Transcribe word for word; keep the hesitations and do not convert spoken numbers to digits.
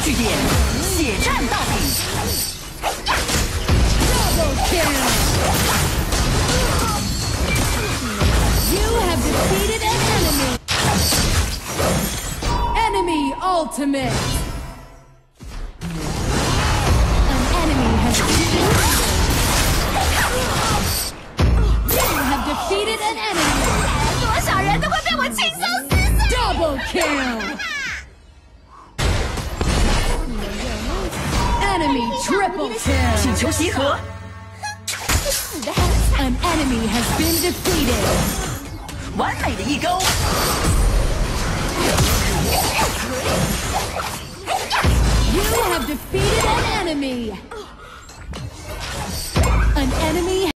据点，血战到底。 Double kill! You have defeated an enemy. Enemy ultimate. An enemy has been. You have defeated an enemy. 多少人都会被我轻松撕碎。 Double kill. Enemy triple kill. 请求集合。 An enemy has been defeated. 完美的一勾。 You have defeated an enemy. An enemy